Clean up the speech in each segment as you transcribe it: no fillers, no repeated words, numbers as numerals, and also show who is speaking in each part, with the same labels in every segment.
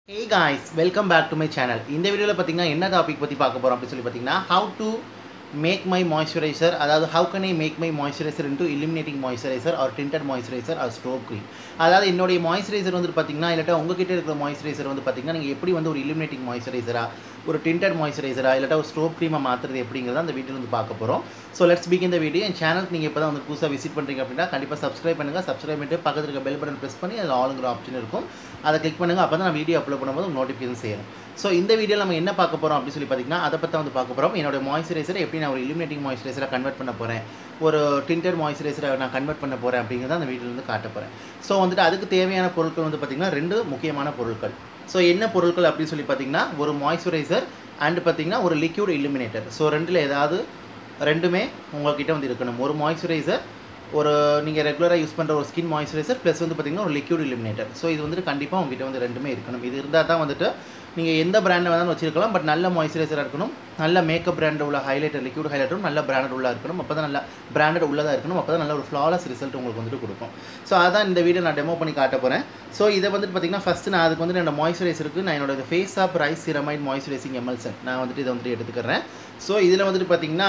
Speaker 1: Hey guys, welcome back to my channel. In this video, என்ன topic பத்தி பார்க்க போறோம் அப்படி சொல்லி பாத்தீங்கன்னா how to make my moisturizer, அதாவது how can I make my moisturizer into illuminating moisturizer or tinted moisturizer or strobe cream. அதாவது என்னோட மாய்ஸ்சரைசர் வந்து பாத்தீங்கன்னா இல்லட்டா உங்ககிட்ட இருக்கிற மாய்ஸ்சரைசர் வந்து பாத்தீங்கன்னா நீங்க எப்படி வந்து ஒரு illuminating moisturizer ஒரு tinted moisturizer இல்லட்டா ஒரு strobe cream மாத்துறது எப்படிங்கறத அந்த வீடியோல வந்து பார்க்க போறோம். So let's begin the video. என் சேனலுக்கு நீங்க இப்போதான் வந்து புதுசா விசிட் பண்றீங்க அப்படினா கண்டிப்பா subscribe பண்ணுங்க. subscribe பண்ணிட்டு பக்கத்துல இருக்க bell button press பண்ணி அதுல ஆல்ங்கற ஆப்ஷன் இருக்கும். அதை கிளிக் பண்ணுங்க. அப்பதான் நான் வீடியோ அப்லோட் பண்ணும்போது நோட்டிஃபிகேஷன் சேரும். So இந்த வீடியோல நம்ம என்ன பார்க்க போறோம் அப்படி சொல்லி பாத்தீங்கன்னா அத பத்தி வந்து பார்க்க போறோம். என்னோட மாய்ஸ்சரைசரை எப்படி நான் ஒரு illuminating moisturizer கன்வர்ட் பண்ண போறேன். ஒரு tinted moisturizer நான் கன்வர்ட் பண்ண போறேன் அப்படிங்கறத அந்த வீடியோல வந்து காட்ட போறேன். So வந்துட்டு அதுக்கு தேவையான பொருட்கள் வந்து பாத்தீங்கன்னா ரெண்டு முக்கியமான பொருட்கள். So என்ன பொருட்கள் அப்படி சொல்லி பாத்தீங்கன்னா ஒரு மாய்ஸ்சரைசர் and பாத்தீங்கன்னா ஒரு liquid illuminator. So ரெண்டுல ஏதாவது ரெண்டுமே உங்ககிட்ட வந்து இருக்கணும். ஒரு மாய்ஸ்சரைசர் ஒரு நீங்க ரெகுலரா யூஸ் பண்ற ஒரு ஸ்கின் மாய்ஸ்சரைசர் ப்ளஸ் வந்து பாத்தீங்கன்னா ஒரு liquid illuminator. So இது வந்து கண்டிப்பா உங்ககிட்ட வந்து ரெண்டுமே இருக்கணும். இது இருந்தா தான் வந்துட்டு நீங்க எந்த பிராண்ட்ல வேணாலும் வச்சிருக்கலாம். பட் நல்ல மாய்ஸ்சரைசரா இருக்கணும். நல்ல மேக்கப் பிராண்ட் உள்ள ஹைலைட்டர் liquid highlighter நல்ல பிராண்டட் உள்ள இருக்கணும். அப்பதான் நல்ல பிராண்டட் உள்ளதா இருக்கணும். அப்பதான் நல்ல ஒரு flawless ரிசல்ட் உங்களுக்கு வந்து கொடுக்கும். So அதான் இந்த வீடியோ நான் டெமோ பண்ணி காட்ட போறேன். So இத வந்து பாத்தீங்கன்னா ஃபர்ஸ்ட் நான் அதுக்கு வந்து என்னோட மாய்ஸ்சரைசருக்கு நான் என்னோட face of rice ceramide moisturizing emulsion நான் வந்து இத வந்து எடுத்துக்கறேன். So இதுல வந்து பாத்தீங்கன்னா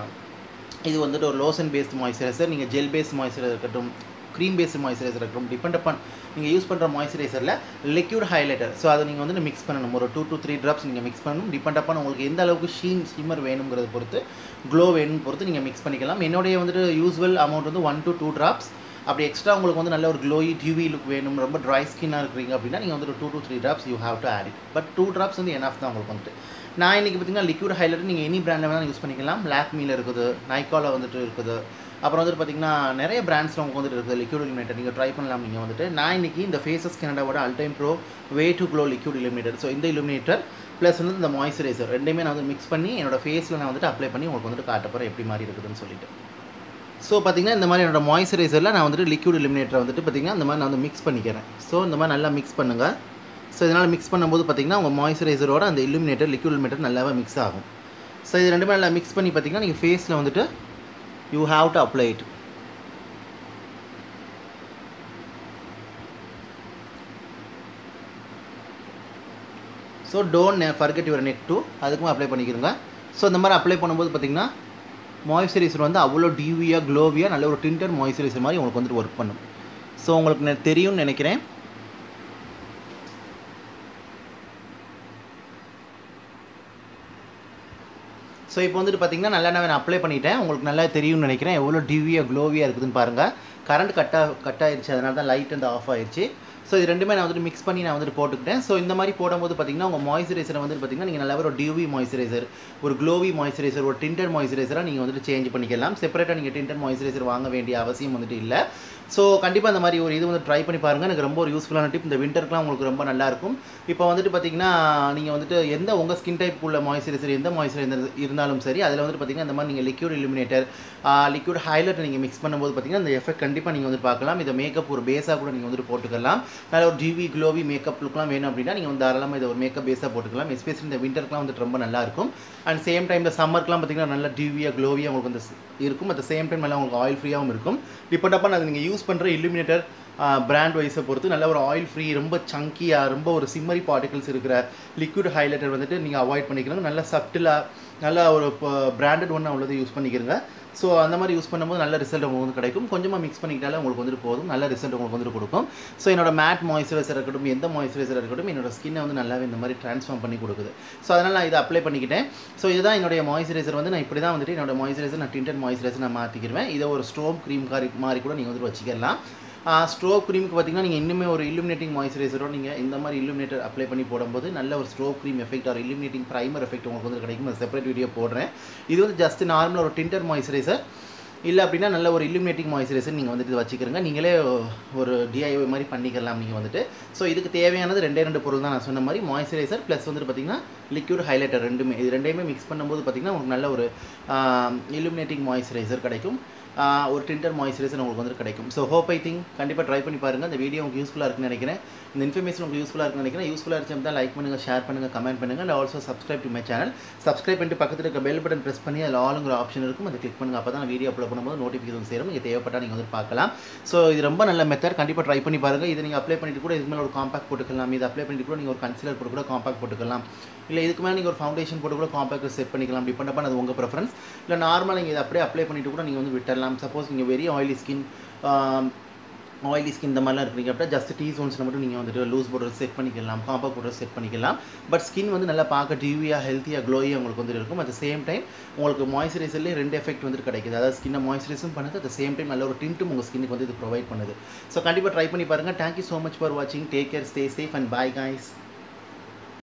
Speaker 1: இது வந்து ஒரு லோஷன் பேஸ்ட் மாய்ஸ்சரைசர் நீங்க ஜெல் பேஸ்ட் மாய்ஸ்சரைசர் இருக்கட்டும் cream based moisturizer இருக்கட்டும் டிபெண்ட் upon நீங்க யூஸ் பண்ற மாய்ஸ்சரைசர்ல liquid highlighter சோ அத நீங்க வந்து mix பண்ணனும் ஒரு 2 to 3 drops நீங்க mix பண்ணனும் டிபெண்ட் upon உங்களுக்கு எந்த அளவுக்கு ஷீன் ஷிம்மர் வேணும்ங்கறத பொறுத்து glow வேணும் பொறுத்து நீங்க mix பண்ணிக்கலாம் என்னோட வந்து யூசுவல் அமௌண்ட் வந்து 1 to 2 drops அப்படி எக்ஸ்ட்ரா உங்களுக்கு வந்து நல்ல ஒரு glowy dewy look வேணும் ரொம்ப dry skin ஆ இருக்கீங்க அப்படினா நீங்க வந்து 2 to 3 drops you have to add it but 2 drops வந்து enough தான் உங்களுக்கு வந்து நான் இன்னைக்கு பாத்தீங்கன்னா liquid highlighter நீங்க எனி பிராண்ட்ல வேணா யூஸ் பண்ணிக்கலாம் Lakme-ல இருக்குது Nykaa-ல வந்துட்டு இருக்குது அப்புறம் வந்து பாத்தீங்கன்னா நிறைய பிராண்ட்ஸ்ல உங்களுக்கு வந்து இருக்குது liquid illuminator நீங்க ட்ரை பண்ணலாம் நீங்க வந்துட்டு நான் இன்னைக்கு இந்த Faces Canadaவோட Ultime Pro Way to Glow liquid illuminator so இந்த illuminator ப்ளஸ் வந்து இந்த மாய்ஸ்சரைசர் ரெண்டையுமே நான் வந்து mix பண்ணி என்னோட ஃபேஸ்ல நான் வந்துட்டு அப்ளை பண்ணி உங்களுக்கு வந்து காட்ட போறேன் எப்படி மாதிரி இருக்குதுன்னு சொல்லிட்டு சோ பாத்தீங்கன்னா இந்த மாதிரி என்னோட மாய்ஸ்சரைசர்ல நான் வந்துட்டு liquid illuminator வந்துட்டு பாத்தீங்கன்னா இந்த மாதிரி நான் வந்து mix பண்ணிக்கிறேன் சோ இந்த மாதிரி நல்லா mix பண்ணுங்க சோ இதனால mix பண்ணும்போது பாத்தீங்கன்னா உங்க மாய்ஸ்சரைசரோட அந்த illuminator liquid illuminator நல்லாவே mix ஆகும் சோ இது ரெண்டுமே நல்லா mix பண்ணி பாத்தீங்கன்னா நீங்க ஃபேஸ்ல வந்துட்டு you have to apply it so don't forget your neck too அதுக்கும் அப்ளை பண்ணிக்கிறங்க so இந்த மாதிரி அப்ளை பண்ணும்போது பாத்தீங்கன்னா மாய்ஸ்சரைசர் வந்து அவ்வளவு டிவியா க்ளோவியா நல்ல ஒரு tinted மாய்ஸ்சரைசர் மாதிரி உங்களுக்கு வந்து வர்க் பண்ணும் so உங்களுக்கு தெரியும்னு நினைக்கிறேன் சோ இப்போ வந்து பாத்தீங்கன்னா நல்லா நான் அப்ளை பண்ணிட்டேன் உங்களுக்கு நல்லா தெரியும்னு நினைக்கிறேன் எவ்வளவு டிவியா க்ளோவியா இருக்குதுன்னு பாருங்க கரண்ட் கட் ஆயிருச்சு அதனால தான் லைட் வந்து ஆஃப் ஆயிருச்சு சோ இது ரெண்டுமே நான் வந்து mix பண்ணி நான் வந்து போட்டுட்டேன் சோ இந்த மாதிரி போடும்போது பாத்தீங்கன்னா உங்க மாய்ஸ்சரைசர் வந்து பாத்தீங்கன்னா நீங்க நல்ல ஒரு டிவி மாய்ஸ்சரைசர் ஒரு க்ளோவி மாய்ஸ்சரைசர் ஒரு tinted மாய்ஸ்சரைசரா நீங்க வந்து சேஞ்ச் பண்ணிக்கலாம் செப்பரேட்டா நீங்க tinted மாய்ஸ்சரைசர் வாங்க வேண்டிய அவசியம் வந்து இல்ல சோ கண்டிப்பா இந்த மாதிரி ஒரு இது வந்து ட்ரை பண்ணி பாருங்க எனக்கு ரொம்ப ஒரு யூஸ்ஃபுல்லான டிப் இந்த விண்டர்க்குலாம் உங்களுக்கு ரொம்ப நல்லா இருக்கும் இப்போ வந்துட்டு பாத்தீங்கன்னா நீங்க வந்துட்டு எந்த உங்க ஸ்கின் டைப் உள்ள மாய்ஸ்சரைசர் எந்த மாய்ஸ்சரைசர் இருந்தாலும் சரி அதுல வந்து பாத்தீங்கன்னா இந்த மாதிரி நீங்க liquid illuminator liquid highlighter நீங்க mix பண்ணும்போது பாத்தீங்கன்னா இந்த எஃபெக்ட் கண்டிப்பா நீங்க வந்து பார்க்கலாம் இத மேக்கப் ஒரு பேஸா கூட நீங்க வந்து போட்டுக்கலாம் நல்ல ஒரு டிவி க்ளோவி மேக்கப் லுக்லாம் வேணும் அப்படினா நீங்க வந்து தாராளமா இத ஒரு மேக்கப் பேஸா போட்டுக்கலாம் எஸ்பெஷலி இந்த விண்டர்க்குலாம் வந்து ரொம்ப நல்லா இருக்கும் அண்ட் சேம் டைம்ல சம்மர்க்குலாம் பாத்தீங்கன்னா நல்ல டிவியா க்ளோவியா உங்களுக்கு வந்து இருக்கும் at the same time நல்லா உங்களுக்கு ஆயில் ஃப்ரீயாவும் இருக்கும் டிபெண்ட் upon அது நீங்க யூஸ் பண்ற illuminator brand wise பொறுத்து நல்ல ஒரு ஆயில் ஃப்ரீ ரொம்ப சங்கியா ரொம்ப ஒரு சிம்மரி பார்ட்டிகல்ஸ் இருக்கிற liquid highlighter வந்துட்டு நீங்க அவாய்ட் பண்ணிக்கணும் நல்ல சப்டிலா நல்ல ஒரு பிராண்டட் ஒண்ணா உள்ளது யூஸ் பண்ணிக்கிறங்க சோ அந்த மாதிரி யூஸ் பண்ணும்போது நல்ல ரிசல்ட் உங்களுக்கு கிடைக்கும் கொஞ்சமா mix பண்ணிக்கிட்டாலே உங்களுக்கு வந்து போதும் நல்ல ரிசல்ட் உங்களுக்கு வந்து கொடுக்கும் சோ என்னோட மேட் மாய்ஸ்சரைசர் இருக்கட்டும் எந்த மாய்ஸ்சரைசர் இருக்கட்டும் என்னோட ஸ்கின்னை வந்து நல்லாவே இந்த மாதிரி ட்ரான்ஸ்ஃபார்ம் பண்ணி கொடுக்குது சோ அதனால நான் இத அப்ளை பண்ணிக்கிட்டேன் சோ இதுதான் என்னோட மாய்ஸ்சரைசர் வந்து நான் இப்படி தான் வந்துட்டு என்னோட மாய்ஸ்சரைசர் நான் tinted மாய்ஸ்சரைசர் நான் மாத்திக்கிறேன் இத ஒரு ஸ்ட்ரோப் க்ரீம் மாதிரி கூட நீங்க வந்து வச்சிக்கலாம் ஸ்ட்ரோப் க்ரீமுக்கு பாத்தீங்கன்னா நீங்க இன்னுமே ஒரு illuminating மாய்ஸ்சரைசரோட நீங்க இந்த மாதிரி illuminator அப்ளை பண்ணி போடும்போது நல்ல ஒரு strobe cream effect or illuminating primer effect உங்களுக்கு வந்து கிடைக்கும் அது செப்பரேட் வீடியோ போடுறேன் இது வந்து ஜஸ்ட் நார்மலா ஒரு tinted மாய்ஸ்சரைசர் இல்ல அப்படினா நல்ல ஒரு illuminating மாய்ஸ்சரைசர் நீங்க வந்து இது வச்சிக்கிறங்க நீங்களே ஒரு DIY மாதிரி பண்ணிக்கலாம் நீங்க வந்துட்டு சோ இதுக்கு தேவையானது ரெண்டு பொருள் தான் நான் சொன்ன மாதிரி மாய்ஸ்சரைசர் ப்ளஸ் வந்து பாத்தீங்கன்னா liquid highlighter ரெண்டுமே இது ரெண்டையுமே mix பண்ணும்போது பாத்தீங்கன்னா உங்களுக்கு நல்ல ஒரு illuminating மாய்ஸ்சரைசர் கிடைக்கும் ஒரு டிண்டர் மாய்ஸ்சரைசர் உங்களுக்கு வந்து கிடைக்கும். ஸோ ஹோப் ஐ திங்க் கண்டிப்பாக ட்ரை பண்ணி பாருங்கள். இந்த வீடியோ உங்களுக்கு யூஸ்ஃபுல்லாக இருக்குன்னு நினைக்கிறேன். இந்த இன்ஃபர்மேஷன் உங்களுக்கு யூஸ்ஃபுல்லாக இருக்குன்னு நினைக்கிறேன். யூஸ்ஃபுல்லாக இருந்துச்சு லைக் பண்ணுங்கள், ஷேர் பண்ணுங்கள், கமெண்ட் பண்ணுங்கள். And also subscribe to my channel. Subscribe பண்ணிட்டு பக்கத்தில் இருக்க பெல் பட்டன் ப்ரெஸ் பண்ணி அதில் ஆளுங்கிற ஆப்ஷன் இருக்கும், அதை கிளிக் பண்ணுங்கள். அப்போ தான் வீடியோ அப்லோட் பண்ணும்போது நோட்டிஃபிகேஷன் சேரும். நீங்கள் தேவைப்பட்டால் நீங்கள் வந்து பார்க்கலாம். ஸோ இது ரொம்ப நல்ல மெத்தட், கண்டிப்பாக ட்ரை பண்ணி பாருங்கள். இதை நீங்கள் அப்ளை பண்ணிட்டு கூட இதுக்கு மேலே ஒரு காம்பாக்ட் போட்டுக்கலாம். இது அப்ளை பண்ணிட்டு கூட நீங்கள் ஒரு கன்சிலர் போட்டு கூட காம்பாக்ட் போட்டுக்கலாம். இல்லை இதுக்கு மேலே நீங்கள் ஒரு ஃபவுண்டேஷன் போட்டு கூட காம்பாக்ட் செட் பண்ணிக்கலாம். டிபெண்ட் பண்ண அது உங்கள் ப்ரிஃபரன்ஸ். இல்லை நார்மலாக நீங்கள் இதை அப்படியே அப்ளை பண்ணிட்டு கூட நீங்கள் வந்து விட்டுடலாம். சப்போஸ் நீங்கள் வெரி ஆயிலி ஸ்கின் இந்த மாதிரிலாம் இருக்கிறீங்க அப்படின்னா ஜஸ்ட் டீ ஜோன்ஸில் மட்டும் நீங்கள் வந்துட்டு லூஸ் பவுடர் செட் பண்ணிக்கலாம், காம்பாக்ட் பவுடர் செட் பண்ணிக்கலாம். பட் ஸ்கின் வந்து நல்லா பார்க்க டிவியாக ஹெல்த்தியாக க்ளோயாக உங்களுக்கு வந்து இருக்கும். அட் சேம் டைம் உங்களுக்கு மாய்ஸ்சரைசர்லேயே 2 எஃபெக்ட் வந்து கிடைக்குது. அதாவது ஸ்கின்னை மாய்ஸ்சரைஸும் பண்ணுது, அட் சேம் டைம் நல்ல ஒரு டிண்ட்டும் உங்கள் ஸ்கின்னுக்கு வந்து இது ப்ரொவைட் பண்ணுது. ஸோ கண்டிப்பாக ட்ரை பண்ணி பாருங்கள். தேங்க்யூ ஸோ மச் ஃபார் வாட்சிங். Take care, stay safe and bye guys.